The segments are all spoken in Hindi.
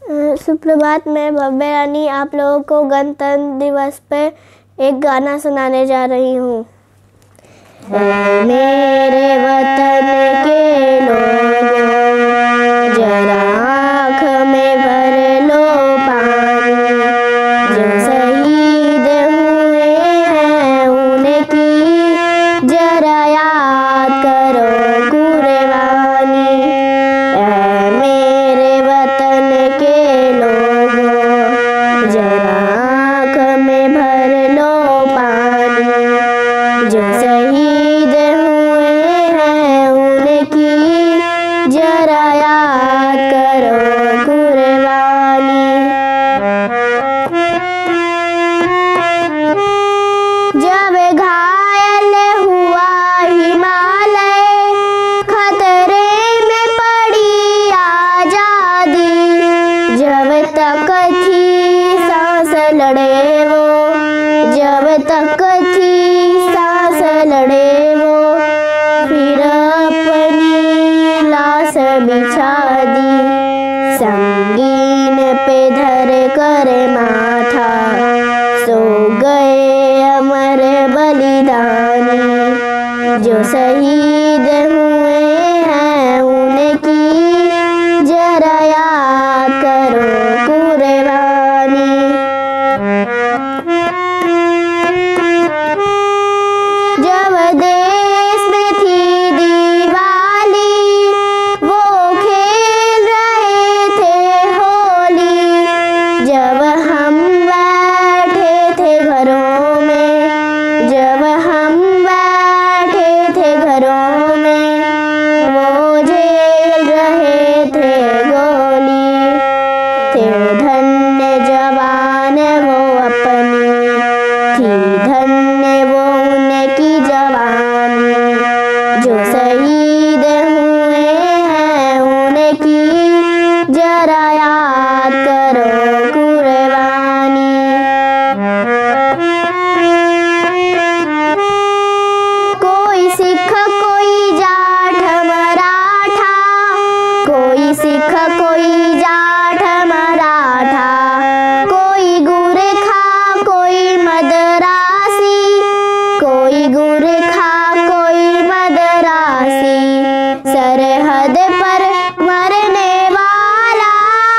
सुप्रभात, मैं भव्य रानी आप लोगों को गणतंत्र दिवस पे एक गाना सुनाने जा रही हूँ। मेरे वतन के लोगों, जरा आँख में भर लो पानी, जो शहीद हुए हैं उनकी जरा याद करो कुर्बानी। मेरे वतन के लोगों, जरा आँख में भर लो पानी, जो शहीद हुए हैं उनकी जरा याद करो कुर्बानी। जब घायल हुआ हिमालय, खतरे में पड़ी आजादी, जब तक थी सांस लड़े वो, जब तक थी सांस लड़े वो, फिर अपनी लाश बिछा दी, संगीन पे धर कर माथा, सो गए अमर बलिदानी, जो शहीद हुए हैं उनकी जरा याद करो कुर्बानी। जब देश में थी दिवाली, वो खेल रहे थे होली, जब हम बैठे थे घरों में, जब हम बैठे थे घरों में, वो झेल रहे थे गोली, थे धन्य जवान वो अपनी, थी धन्य वो उनकी जवानी, जो शहीद हुए हैं उनकी जरा याद करो कुर्बानी। कोई सिख कोई जाट मराठा, कोई सिख कोई जाट मराठा, कोई गुरखा कोई मदरासी, कोई गुरखा कोई मदरासी, सरहद पर मरने वाला,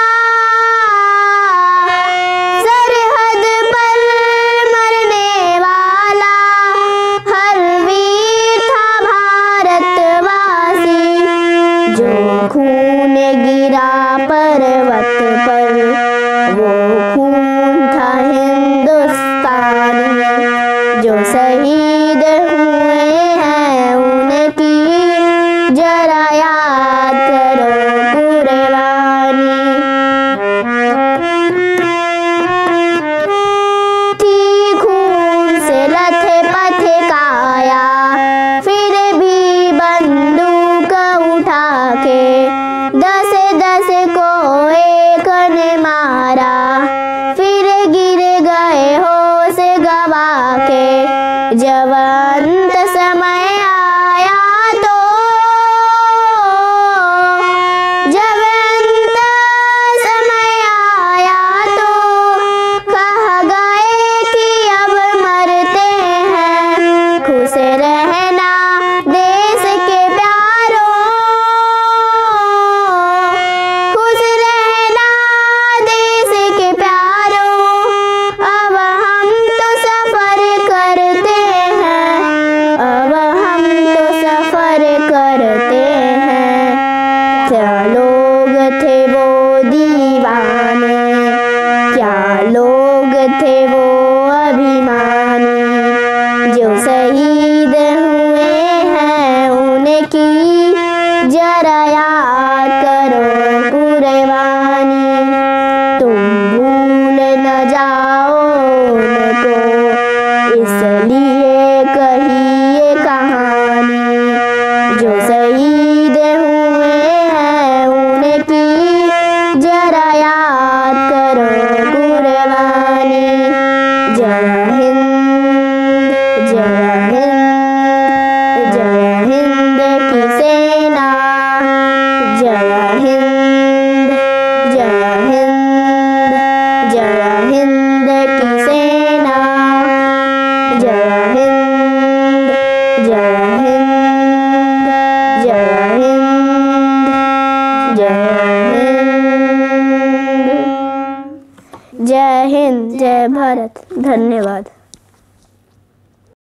सरहद पर मरने वाला, हर वीर था भारतवासी, जो खून गिरा पर्वत पर, वो खून था हिंदुस्तानी, जो शहीद हुए हैं उनकी जरा याद करो कुर्बानी। थी खून से लथपथ काया, फिर भी बंदूक उठा के 10-10 को एक ने मारा, फिर गिर गए होश गवा के, जब अंत समय आया तो, जब अंत समय आया तो, कह गए कि अब मरते हैं, खुश रहना देश के प्यारों, खुश रहना देश के प्यारों, अब हम तो सफर करते हैं, अब हम तो सफर करते हैं। क्या लोग थे वो दीवाने, क्या लोग थे वो अभिमानी, जो शहीद हुए हैं उनकी जरा याद करो कुर्बानी। तुम भूल न जाओ उनको, इसलिए कही ये कहानी, जो शहीद हुए हैं उनकी जरा याद करो कुर्बानी। जय हिंद, जय हिंद, जय हिंद की सेना, जय हिंद, जय हिंद। जय हिंद, जय भारत। धन्यवाद।